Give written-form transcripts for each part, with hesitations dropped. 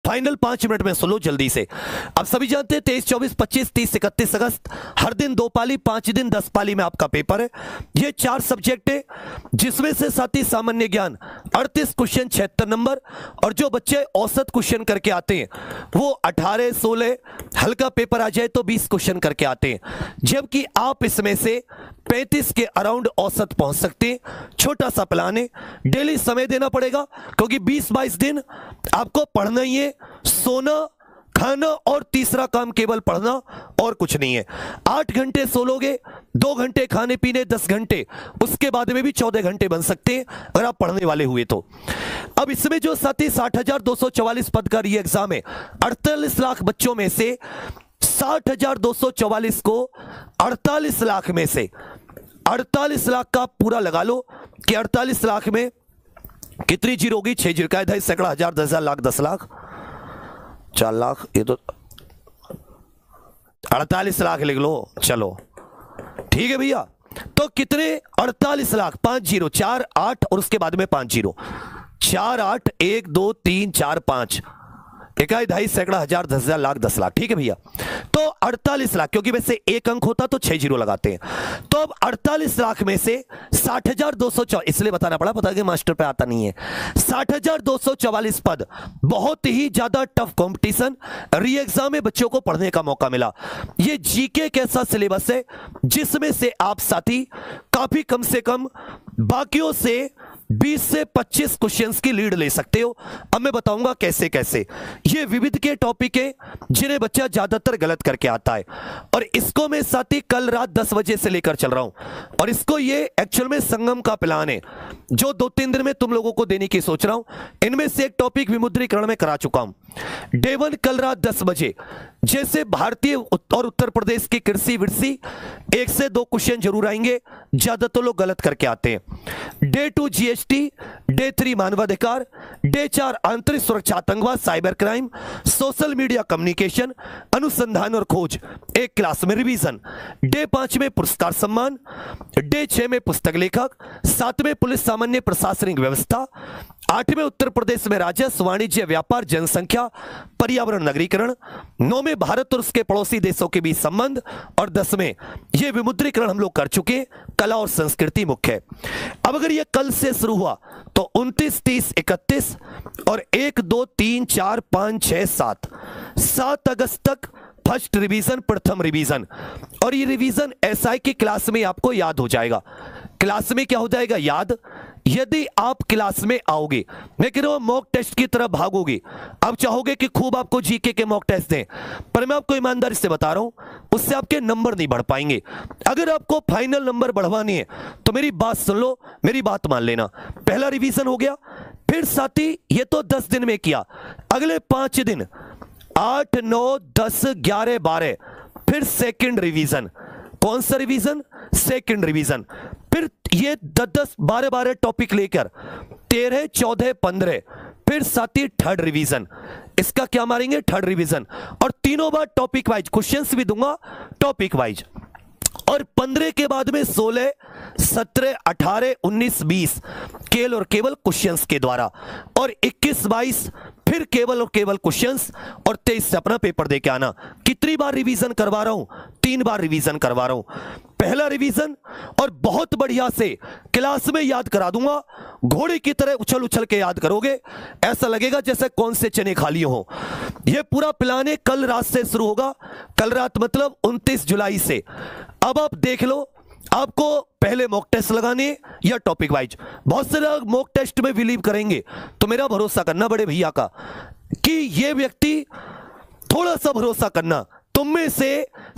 Final 5 minute में सुन लो जल्दी से। अब सभी जानते हैं 23, 24, 25, 30, 31 अगस्त हर दिन 2 पाली, 5 दिन 10 पाली में आपका पेपर है। ये 4 सब्जेक्ट है, जिसमें से साथी सामान्य ज्ञान 38 क्वेश्चन 76 नंबर, और जो बच्चे औसत क्वेश्चन करके आते हैं वो 18, 16, हल्का पेपर आ जाए तो 20 क्वेश्चन करके आते हैं, जबकि आप इसमें से 35 के अराउंड औसत पहुंच सकते हैं। छोटा सा प्लान है, डेली समय देना पड़ेगा क्योंकि 20-22 दिन आपको पढ़ना ही है, सोना, खाना और तीसरा काम केवल पढ़ना और कुछ नहीं है। 8 घंटे सो लोगे, 2 घंटे खाने पीने, 10 घंटे, उसके बाद में भी 14 घंटे बन सकते हैं अगर आप पढ़ने वाले हुए तो। अब इसमें जो साथी 60,244 पद का री एग्जाम है, 48 लाख बच्चों में से 60,244 को 48 लाख में से 48 लाख का पूरा लगा लो कि 48 लाख में कितनी जीरो होगी? 6 जीरो का 2.5 सैकड़ा, 1000, 10,000, लाख, 10 लाख, 4 लाख, ये तो 48 लाख लिख लो। चलो ठीक है भैया, तो कितने? 48 लाख, 5 जीरो, 4 8 और उसके बाद में 5 जीरो, 4 8 1 2 3 4 5, 1 2.5 सैकड़ा, 1000, 10,000, लाख, 10 लाख। ठीक है भैया, तो 48 लाख, क्योंकि वैसे एक अंक होता तो 6 जीरो लगाते हैं, तो अब 48 लाख में से 60,244, इसलिए बताना पड़ा, पता कि मास्टर पे आता नहीं है, 60,244 पद, बहुत ही ज्यादा टफ कंपटीशन, री एग्जाम में बच्चों को पढ़ने का मौका मिला। ये जीके कैसा सिलेबस है जिसमें से आप साथी काफी कम से कम बाकियों से 20 से 25 क्वेश्चंस की लीड ले सकते हो। अब मैं बताऊंगा कैसे कैसे। ये विविध के टॉपिक है जिन्हें बच्चा ज्यादातर गलत करके आता है, और इसको मैं साथी कल रात 10 बजे से लेकर चल रहा हूं, और इसको ये एक्चुअल में संगम का प्लान है जो 2-3 दिन में तुम लोगों को देने की सोच रहा हूं। इनमें से एक टॉपिक विमुद्रीकरण में करा चुका हूं। डे 1 कल रात 10 बजे, जैसे भारतीय और उत्तर प्रदेश की कृषि विरसी 1 से 2 क्वेश्चन जरूर आएंगे, ज्यादातर लोग गलत करके आते हैं। डे 2 जीएसटी, डे 3 मानवाधिकार, डे 4 आंतरिक सुरक्षा, आतंकवाद, cyber crime, social media communication, अनुसंधान और खोज, एक क्लास में रिवीजन, डे 5 में पुरस्कार सम्मान, डे 6 में पुस्तक लेखक, 7 में पुलिस सामान्य प्रशासनिक व्यवस्था, 8 में उत्तर प्रदेश में राजस्व, वाणिज्य, व्यापार, जनसंख्या, पर्यावरण, नगरीकरण, 9 में भारत और उसके पड़ोसी देशों के बीच संबंध, और 10 में ये विमुद्रीकरण हम लोग कर चुके, कला और संस्कृति मुख्य है। अब अगर ये कल से शुरू हुआ तो 29, 30, 31 और 1 2 3 4 5 6 7 अगस्त तक फर्स्ट रिवीजन, प्रथम रिवीजन, और ये रिवीजन एसआई की क्लास में आपको याद हो जाएगा। क्लास में क्या हो जाएगा? याद। यदि आप क्लास में आओगे, मैं कह रहा हूं मॉक टेस्ट की तरफ भागोगे, आप चाहोगे कि खूब आपको जीके के मॉक टेस्ट दें, पर मैं आपको ईमानदारी से बता रहा हूं उससे आपके नंबर नहीं बढ़ पाएंगे। अगर आपको फाइनल नंबर बढ़वाने हैं तो मेरी बात सुन लो, मेरी बात मान लेना। पहला रिवीजन हो गया, फिर साथी ये तो 10 दिन में किया, अगले 5 दिन 8 9 10 11 12 फिर सेकंड रिवीजन। कौन सा रिवीजन? Second revision. फिर ये 10 12 12 टॉपिक लेकर 13 14 15 फिर साथी थर्ड रिवीजन। इसका क्या मारेंगे? Third revision. और तीनों बार टॉपिक वाइज क्वेश्चंस भी दूंगा, टॉपिक वाइज। और 15 के बाद में 16 17 18 19 20 केवल और केवल क्वेश्चंस के द्वारा, और 21 22 फिर केवल और केवल क्वेश्चंस, और 23 से अपना पेपर दे के आना। कितनी बार रिवीजन करवा रहा हूं? 3 बार रिवीजन करवा रहा हूं। पहला रिवीजन और बहुत बढ़िया से क्लास में याद करा दूंगा, घोड़े की तरह उछल उछल के याद करोगे, ऐसा लगेगा जैसे कौन से चने खा लिए हो। यह पूरा प्लान है, कल रात से शुरू होगा, कल रात मतलब 29 जुलाई से। अब आप देख लो, आपको पहले मॉक टेस्ट लगाने या टॉपिक वाइज। बहुत से लोग मॉक टेस्ट में बिलीव करेंगे, तो मेरा भरोसा करना बड़े भैया का कि ये व्यक्ति, थोड़ा सा भरोसा करना, तुम में से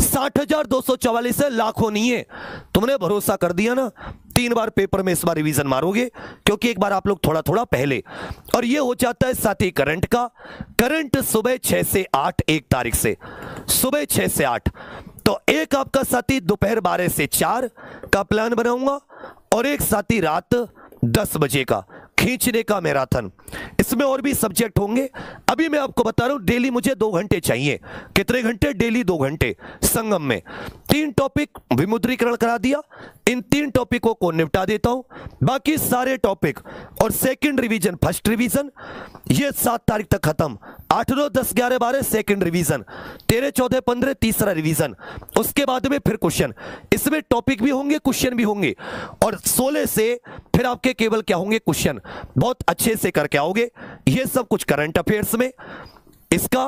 60,244 है, लाखों नहीं है। तुमने भरोसा कर दिया ना, 3 बार पेपर में इस बार रिवीजन मारोगे, क्योंकि एक बार आप लोग थोड़ा थोड़ा पहले। और ये हो जाता है साथी करंट का। करंट सुबह 6 से 8, 1 तारीख से सुबह 6 से 8। तो एक आपका साथी दोपहर 12 से 4 का प्लान बनाऊंगा, और एक साथी रात 10 बजे का खींचने का मैराथन। इसमें और भी सब्जेक्ट होंगे। अभी मैं आपको बता रहा हूं डेली मुझे 2 घंटे चाहिए। कितने घंटे? डेली 2 घंटे। संगम में 3 टॉपिक विमुद्रीकरण करा दिया, इन 3 टॉपिकों को निपटा देता हूं। बाकी सारे टॉपिक और सेकंड रिवीजन, फर्स्ट रिवीजन ये 7 तारीख तक खत्म। 8, 9, 10, 11, 12 सेकंड रिवीजन, 13, 14, 15 तीसरा रिवीजन। उसके बाद में फिर क्वेश्चन। इसमें टॉपिक भी होंगे, क्वेश्चन भी होंगे। और 16 से फिर आपके केवल क्या होंगे? क्वेश्चन। बहुत अच्छे से करके आओगे ये सब कुछ करंट अफेयर्स में इसका।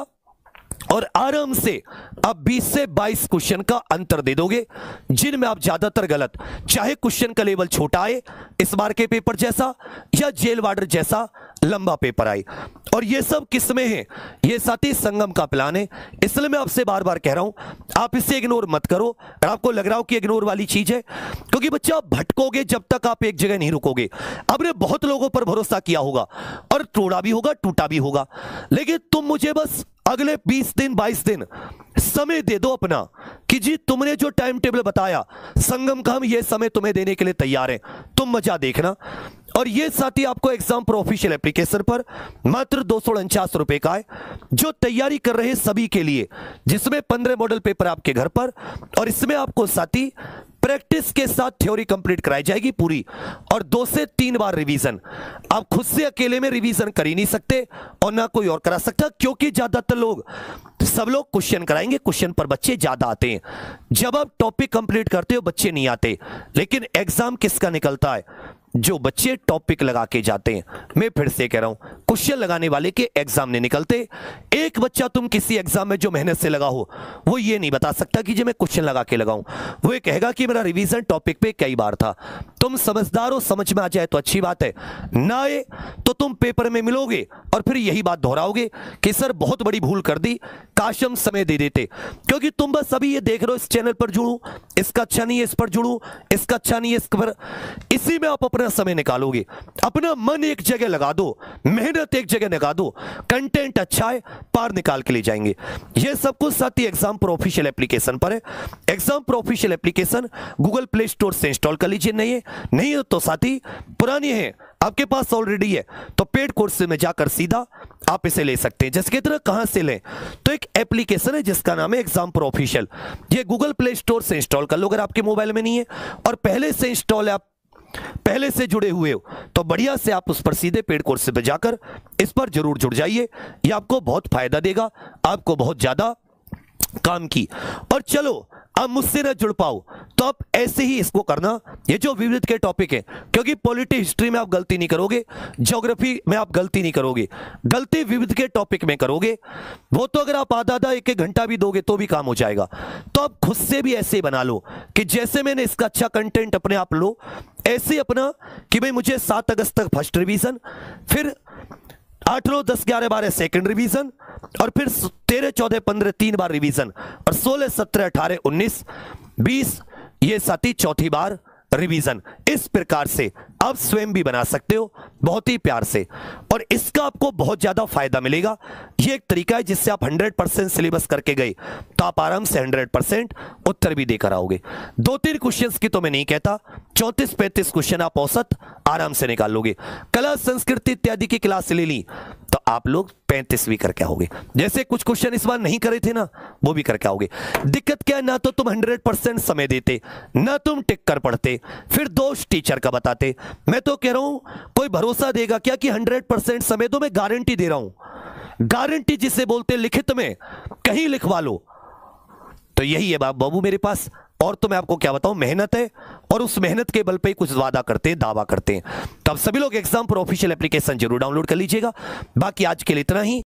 और आराम से आप 20 से 22 क्वेश्चन का अंतर दे दोगे, जिनमें आप ज्यादातर गलत, चाहे क्वेश्चन का लेवल छोटा आए इस बार के पेपर जैसा, या जेल वार्डर जैसा लंबा पेपर आए। और ये सब किसमें है? ये साथी संगम का प्लान है। इसलिए मैं आपसे बार बार कह रहा हूं आप इसे इग्नोर मत करो। और आपको लग रहा हो कि इग्नोर वाली चीज है, क्योंकि बच्चा आप भटकोगे जब तक आप एक जगह नहीं रुकोगे। आपने बहुत लोगों पर भरोसा किया होगा और तोड़ा भी होगा, टूटा भी होगा, लेकिन तुम मुझे बस अगले 20 दिन 22 दिन समय दे दो अपना, कि जी तुमने जो टाइम टेबल बताया संगम का, हम ये समय तुम्हें देने के लिए तैयार हैं। तुम मजा देखना। और ये साथी आपको एग्जाम प्रो ऑफिशियल एप्लीकेशन पर मात्र 249 रुपए का है, जो तैयारी कर रहे सभी के लिए, जिसमें 15 मॉडल पेपर आपके घर पर। और इसमें आपको साथी प्रैक्टिस के साथ थ्योरी कंप्लीट कराई जाएगी पूरी, और 2 से 3 बार रिवीजन। आप खुद से अकेले में रिवीजन कर ही नहीं सकते और ना कोई और करा सकता, क्योंकि ज्यादातर लोग, सब लोग क्वेश्चन कराएंगे, क्वेश्चन पर बच्चे ज्यादा आते हैं। जब आप टॉपिक कंप्लीट करते हो बच्चे नहीं आते। लेकिन एग्जाम किसका निकलता है? जो बच्चे टॉपिक लगा के जाते हैं। मैं फिर से कह रहा हूं, क्वेश्चन लगाने वाले के एग्जाम नहीं निकलते। एक बच्चा तुम किसी एग्जाम में जो मेहनत से लगा हो, वो ये नहीं बता सकता कि जो मैं क्वेश्चन लगा के लगाऊं। वो ये कहेगा कि मेरा रिवीजन टॉपिक पे कई बार था। तुम समझदार हो, समझ में आ जाए तो अच्छी बात है, ना आए तो तुम पेपर में मिलोगे और फिर यही बात दोहराओगे कि सर बहुत बड़ी भूल कर दी, काश हम समय दे देते। क्योंकि तुम बस अभी ये देख रहे हो इस चैनल पर जुड़ूं, इसका अच्छा नहीं है इस पर जुड़ूं, इसका अच्छा नहीं है इस पर, इसी में आप अपना समय निकालोगे। अपना मन एक जगह लगा दो, मेहनत एक जगह लगा दो, कंटेंट अच्छा है, पार निकाल के ले जाएंगे। ये सब कुछ साथ ही एग्जाम प्रो ऑफिशियल एप्लीकेशन पर है। Exam pro official application Google play store से इंस्टॉल कर लीजिए। नहीं है तो साथी पुरानी है, आपके पास ऑलरेडी है तो पेड कोर्स में जाकर सीधा आप इसे ले सकते हैं। जिसकी तरह कहां से लें? तो एक एप्लीकेशन है जिसका नाम है एग्जाम प्रो ऑफिशियल। ये गूगल प्ले स्टोर से इंस्टॉल कर लो अगर आपके मोबाइल में नहीं है, और पहले से इंस्टॉल है, आप पहले से जुड़े हुए हो तो बढ़िया से आप उस पर सीधे पेड कोर्स पे जाकर इस पर जरूर जुड़ जाइए। ये आपको बहुत फायदा देगा, आपको बहुत ज्यादा काम की। और चलो आप मुझसे ना जुड़ पाओ तो आप ऐसे ही इसको करना, ये जो विविध के टॉपिक है, क्योंकि पॉलिटी हिस्ट्री में आप गलती नहीं करोगे, ज्योग्राफी में आप गलती नहीं करोगे, गलती विविध के टॉपिक में करोगे। वो तो अगर आप आधा 1-1 घंटा भी दोगे तो भी काम हो जाएगा। तो आप खुद से भी ऐसे बना लो कि जैसे मैंने इसका अच्छा कंटेंट अपने आप लो, ऐसे अपना कि भाई मुझे 7 अगस्त तक फर्स्ट रिवीजन, फिर 8, 9, 10, 11, 12 सेकंड रिवीजन, और फिर 13, 14, 15 3 बार रिवीजन, और 16, 17, 18, 19, 20 ये साथी चौथी बार रिवीजन। इस प्रकार से आप स्वयं भी बना सकते हो बहुत ही प्यार से, और इसका आपको बहुत ज्यादा फायदा मिलेगा। ये एक तरीका है जिससे आप 100% सिलेबस करके गए तो आप आराम से 100% उत्तर भी देकर आओगे। 2-3 क्वेश्चंस की तो मैं नहीं कहता, 34-35 क्वेश्चन आप औसत आराम से निकाल लोगे। कला संस्कृति इत्यादि की क्लास ले ली तो आप लोग 35 भी करके आओगे। जैसे कुछ क्वेश्चन इस बार नहीं करे थे ना, वो भी करके आओगे। दिक्कत क्या है, ना तो तुम 100% समय देते, ना तुम टिक कर पढ़ते, फिर दोष टीचर का बताते। मैं तो कह रहा हूं कोई भरोसा देगा क्या कि 100% समय दो? मैं गारंटी दे रहा हूं, गारंटी जिसे बोलते लिखित में कहीं लिखवा लो। तो यही है बाबू मेरे पास। और तो मैं आपको क्या बताऊं, मेहनत है और उस मेहनत के बल पे ही कुछ वादा करते हैं, दावा करते हैं। तो आप सभी लोग एग्जाम प्रो ऑफिशियल एप्लीकेशन जरूर डाउनलोड कर लीजिएगा। बाकी आज के लिए इतना ही।